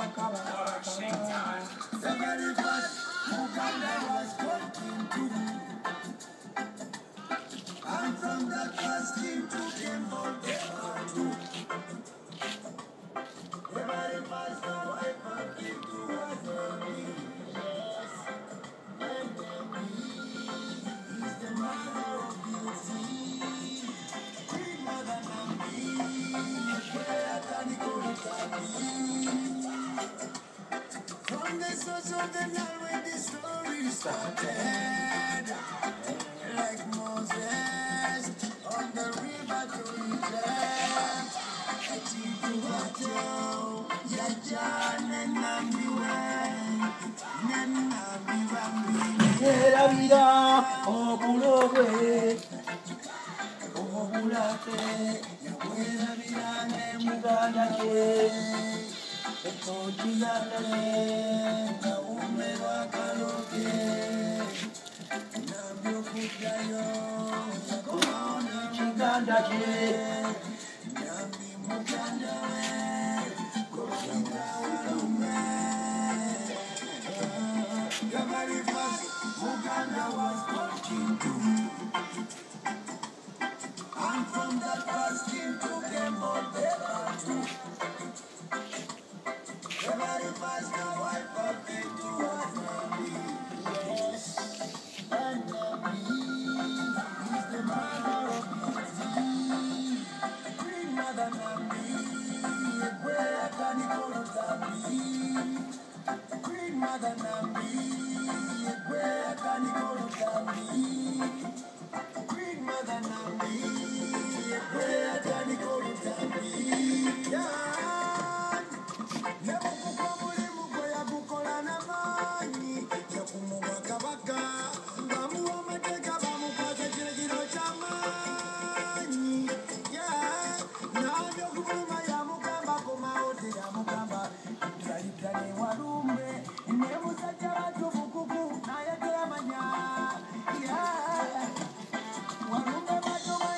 The very first Uganda was working to me. And from that first team to Cambodia too. The very first wife working to us. Yes, and is the mother of beauty. Queen Mother Nambi, where can you go to from the source of the Nile when the story started, like Moses on the river to Egypt. Atiduwato, Yajane Nambiwe, Nenambiwambi. Yera vida, Obulowe, Obulate, Yera vida, Nemuganda ke. Etochiyandale, Naume wakaloke, Nambio kujayo, Yakomona Chiganda ke, Nambi muganda we, Kosinda walume. The very first Uganda was working too. And from that first team to Cambodia too. The very first wife of King to us, yes, and Nambi is the mother of beauty. Queen Mother Nambi, where can you go to Zambi? Queen Mother Nambi, where can you go to Zambi? Queen Mother Nambi, where can you go to Zambi? Yeah.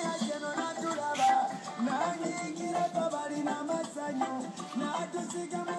Siga